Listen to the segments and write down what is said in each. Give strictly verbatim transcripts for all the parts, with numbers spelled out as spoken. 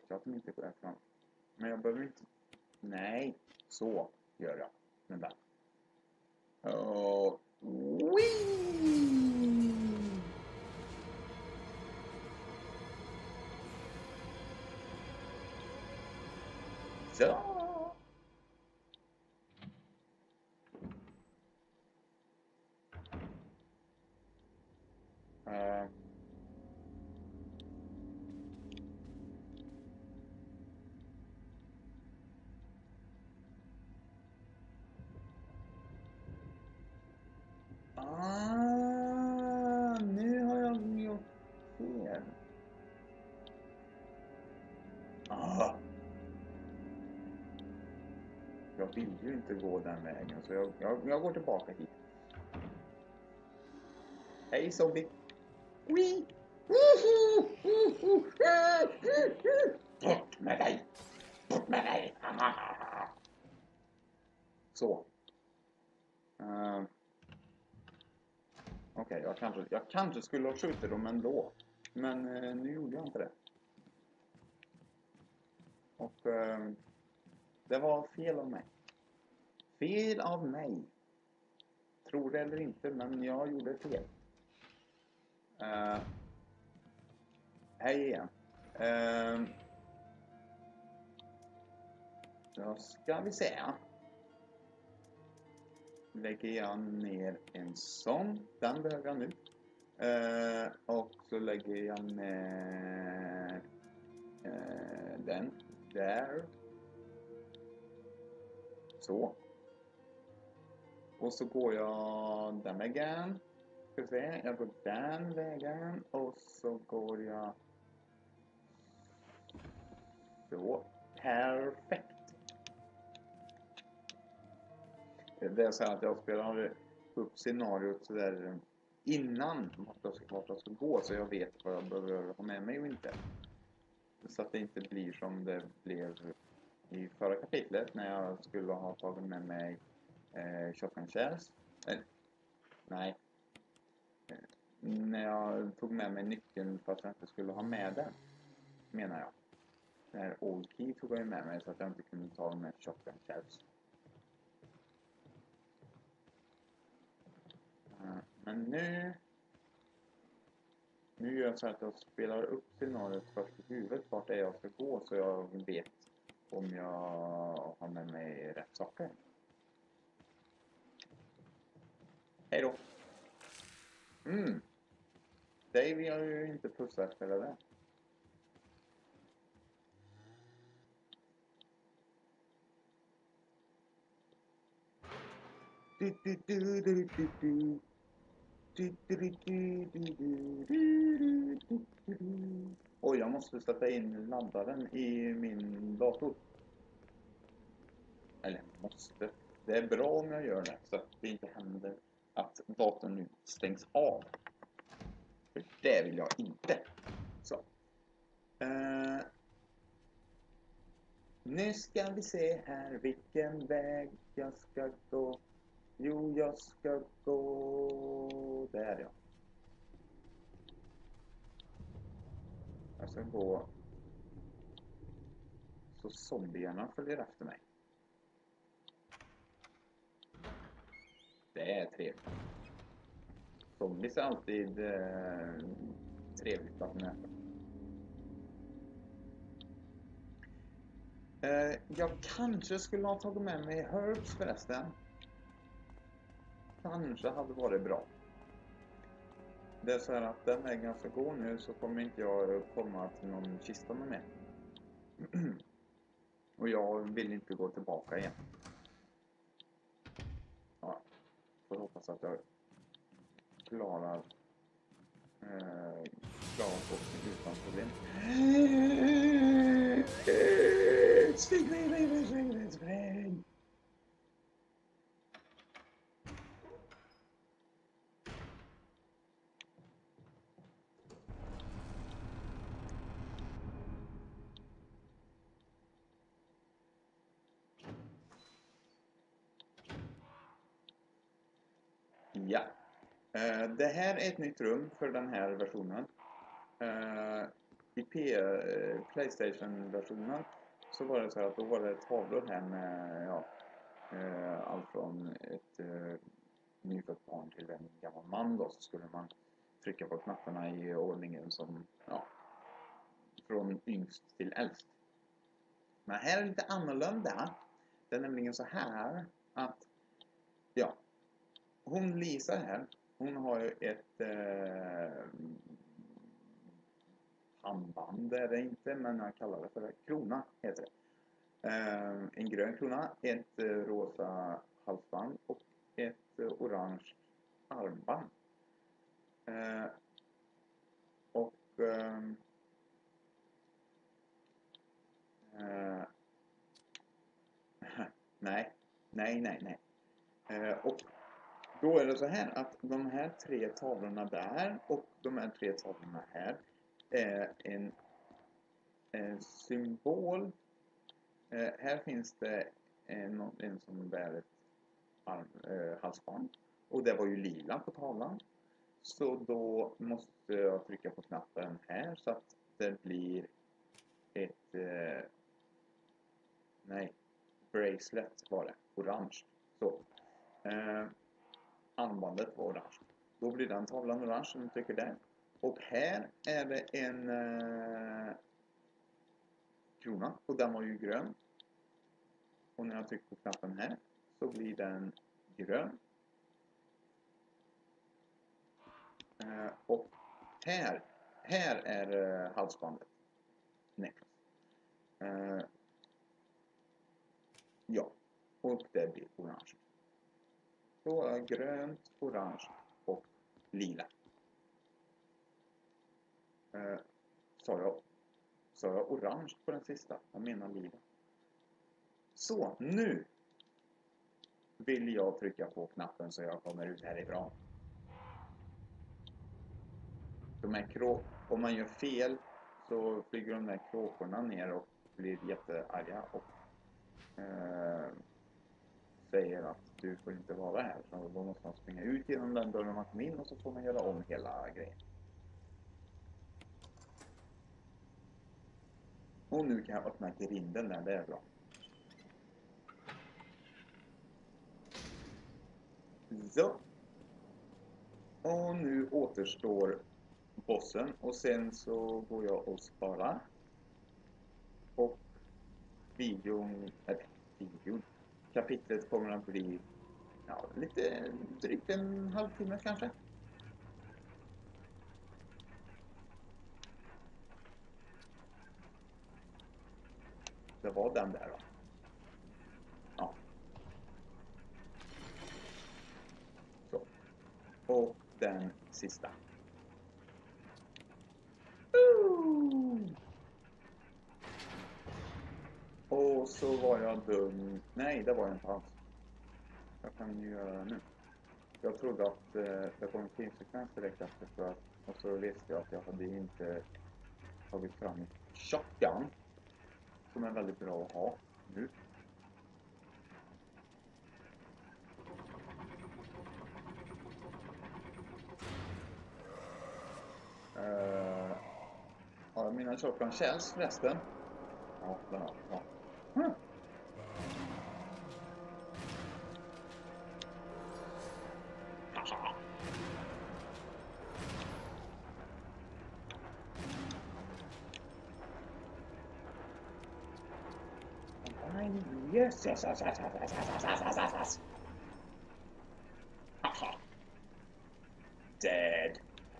jag att de inte går fram. Men jag behöver inte... Nej, så gör jag. Men där. Och... Wii! Så! Uh. Ah, nu har jag gjort fel. Ah. Jag vill ju inte gå den vägen, så jag, jag, jag går tillbaka hit. Hej zombie! Wee! Bort med dig! Bort med dig! Så. Uh. Okej, okay, jag, kanske, jag kanske skulle ha skjutit dem ändå. Men uh, nu gjorde jag inte det. Och uh, det var fel av mig. Fel av mig. Tror det eller inte, men jag gjorde fel. Uh, hej igen. Uh, då ska vi se. Lägger jag ner en sån. Den behöver jag nu. Uh, och så lägger jag ner uh, den där. Så. Och så går jag den vägen. Ska vi se. Jag går den vägen. Och så går jag så. Perfekt. Det är så att jag spelar upp scenariot så där innan vart jag, ska, vart jag ska gå, så jag vet vad jag behöver ha med mig och inte. Så att det inte blir som det blev i förra kapitlet när jag skulle ha tagit med mig eh, shotgun shells. Eh, nej. Eh, när jag tog med mig nyckeln fast jag inte skulle ha med den, menar jag. När old key tog jag med mig så att jag inte kunde ta med shotgun shells. Men nu nu gör jag så att jag spelar upp scenariot först i huvudet vart det är jag ska gå, så jag vet om jag har med mig rätt saker. Hej då! Mm. Dig vill jag ju inte pussa efter det där. Du, du, du, du, du, du. Oj, jag måste sätta in laddaren i min dator. Eller måste. Det är bra om jag gör det så att det inte händer att datorn nu stängs av. För det vill jag inte. Så. Uh, nu ska vi se här vilken väg jag ska gå. Jo, jag ska gå där, ja. Jag ska gå så zombierna följer efter mig. Det är trevligt. Zombies är alltid eh, trevligt att möta. Eh, jag kanske skulle ha tagit med mig herbs förresten. Kanske hade varit bra. Det är så här att den vägen jag ska gå nu så kommer inte jag komma till någon kista med mig. Och jag vill inte gå tillbaka igen. Ja, får hoppas att jag klarar eh, klarar bossen utan problem. Spring, spring, spring, spring, spring. Ja, det här är ett nytt rum för den här versionen. i P, eh, Playstation-versionen så var det så här att då var det tavlor här med ja, eh, allt från ett eh, nyfött barn till en gammal man då, så skulle man trycka på knapparna i ordningen som ja, från yngst till äldst. Men här är det lite annorlunda. Det är nämligen så här att ja, hon Lisa här, hon har ju ett eh, handband är det inte, men jag kallar det för det. Krona heter det. Eh, en grön krona, ett eh, rosa halsband och ett eh, orange armband. Eh, och eh, eh, nej, nej, nej, nej. Eh, och då är det så här att de här tre tavlorna där och de här tre tavlorna här är en, en symbol. Eh, här finns det en, en som bär ett arm, eh, halsband. Och det var ju lila på tavlan. Så då måste jag trycka på knappen här så att det blir ett... Eh, nej, bracelet var det. Orange. Så. Eh, armbandet var orange. Då blir den tavlan orange som du trycker där. Och här är det en eh, krona. Och den var ju grön. Och när jag trycker på knappen här så blir den grön. Eh, och här, här är eh, halsbandet. Necklace. Eh, ja, och det blir orange. Så grönt, orange och lila. Eh, sa jag, sa jag orange på den sista? Jag menar lila. Så, nu vill jag trycka på knappen så jag kommer ut härifrån. De här krå- om man gör fel så flyger de där kråkorna ner och blir jättearga och eh, säger att du får inte vara här. Så då måste man springa ut genom den dörren man kom in och så får man göra om hela grejen. Och nu kan jag öppna grinden där, det är bra. Så. Och nu återstår bossen och sen så går jag och sparar. Och videon, eller videon, kapitlet kommer att bli ja, lite drygt en halvtimme kanske. Det var den där då. Ja. Så. Och den sista. Och så var jag dum. Nej, det var jag inte alls. Jag kan ju göra det nu. Jag trodde att eh, det kom en filmsekvens direkt efter för att, och så visste jag att jag hade inte tagit fram en shotgun som är väldigt bra att ha nu. Uh, ja, mina shotgun shells förresten. Ja, den här. Ja. Hmm. Yes, yes, yes, yes, yes, yes, yes, yes, yes, yes, yes. Haha. Dead.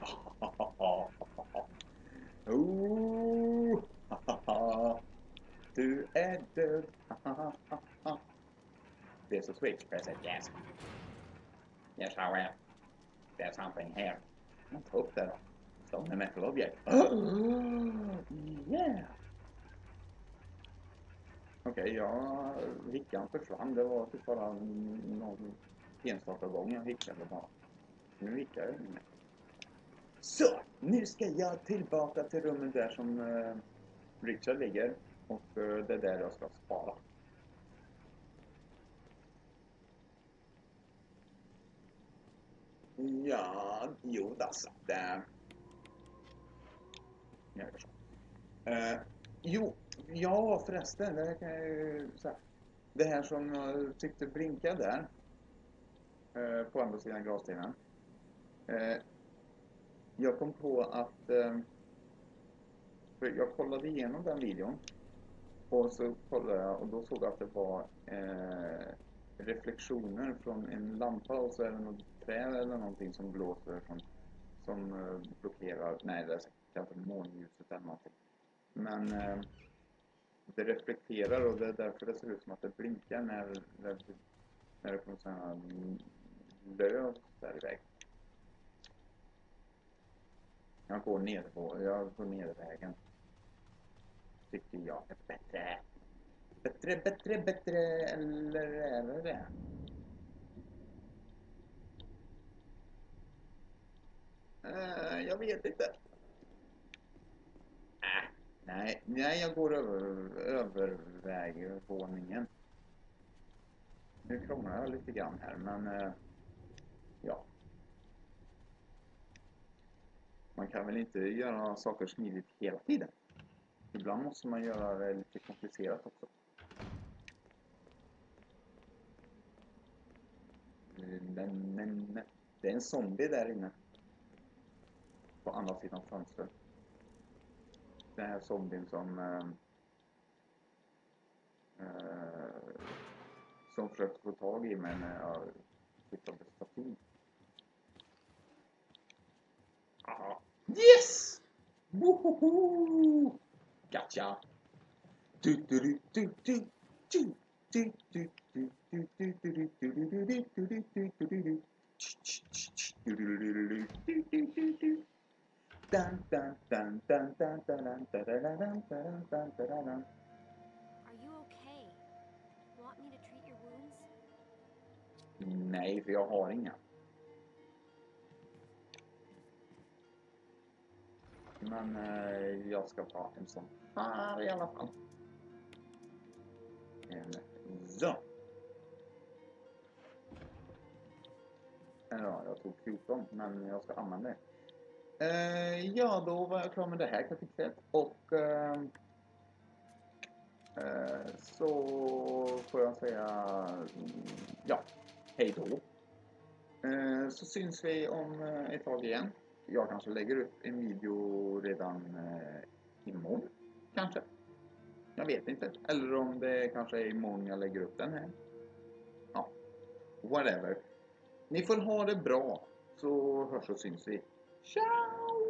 Ooh. Du är död. There's a switch. Press it. Yes. Yes, I will. There's something here. Jag tar upp det då. Som en metal object. Yeah. Okej, okay, ja, hickan försvann. Det var typ bara någon enstaka gång jag hickade bara. Nu hickar jag inte. Så, nu ska jag tillbaka till rummet där som eh, Richard ligger. Och eh, det är där jag ska spara. Ja, jo, alltså. Det... Jag gör så. Eh, jo, ja förresten, det här kan jag ju säga. Det här som jag tyckte blinkade där, eh, på andra sidan gravstenen. Eh, jag kom på att, eh, för jag kollade igenom den videon. Och så kollade jag och då såg jag att det var eh, reflektioner från en lampa och så är det något träd eller någonting som blåser som, som eh, blockerar, nej det är kanske månljuset eller någonting. Men eh, det reflekterar och det är därför det ser ut som att det blinkar när, när, när det kommer sådana här löv där iväg. Jag går ner på, jag går ner vägen. Tycker jag är bättre. Bättre, bättre, bättre, eller är det det? Uh, jag vet inte. Äh, nej, nej, jag går över, över våningen. Nu krånglar jag lite grann här, men uh, ja. Man kan väl inte göra saker smidigt hela tiden. Ibland måste man göra det lite komplicerat också. Men, men, det är en zombie där inne. På andra sidan fönstret. Den här zombien som uh, uh, som försökte få tag i mig när jag hittade statyn. Aha. Yes! Wohoho! Gotcha! Du du du du du du du du du du du du du du du dun dun dun dun dun dun dun dun dun dun. Are you okay? Want me to treat your wounds? Nej, för jag har inga. Men eh, jag ska ta en sån här i alla fall. En så. Ja, jag tog fjorton, men jag ska använda det. Eh, ja, då var jag klar med det här kapitlet. Och eh, eh, så får jag säga ja, hej då. Eh, så syns vi om ett tag igen. Jag kanske lägger upp en video redan eh, imorgon, kanske. Jag vet inte. Eller om det kanske är imorgon jag lägger upp den här. Ja, whatever. Ni får ha det bra, så hörs och syns vi. Ciao!